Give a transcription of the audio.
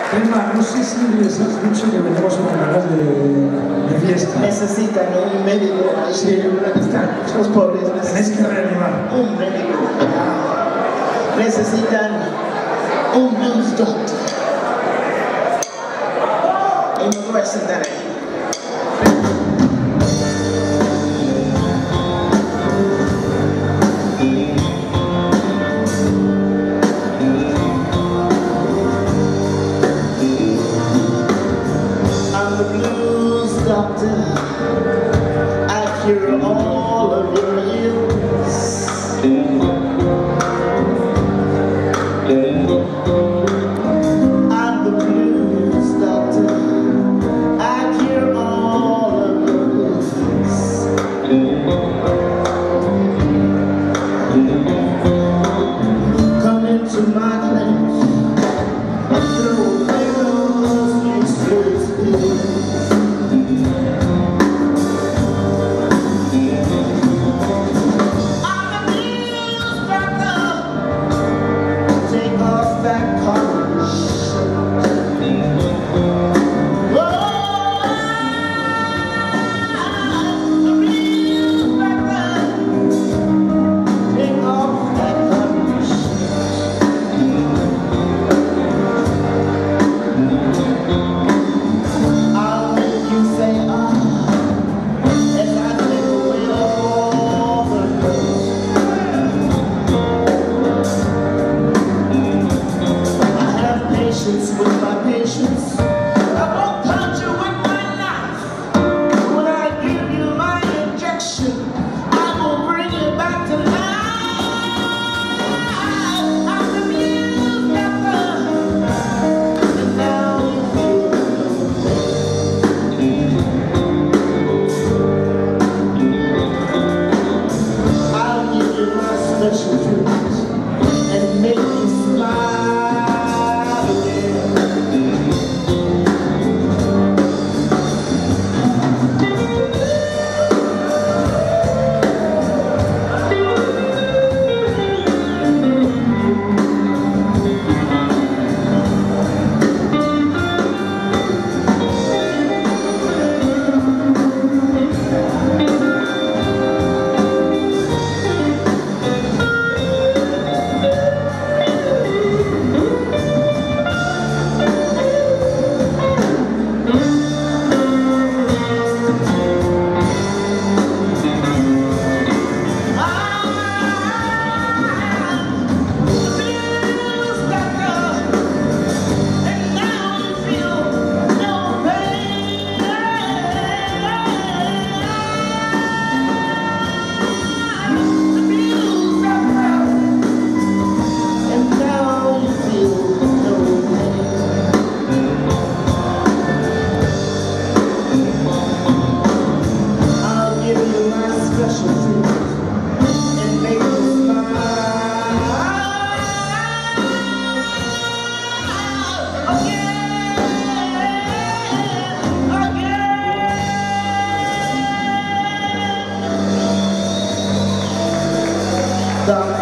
Emma, no sé si les has dicho que venimos con ganas de fiesta. Necesitan un médico. Sí, los pobres tenéis que reanimar. Un médico. Necesitan un blues doctor. Y no voy a sentar ahí. Doctor, I cure all of your ills. I'm the blues doctor, I cure all of your ills. Come into my clinic, throw pills, useless pills. With my patience, I won't punch you with my knife. When I give you my injection, I will bring you back to life. I'm the blues doctor, and now you feel I'll give you my special treatment and make you smile. Doctor.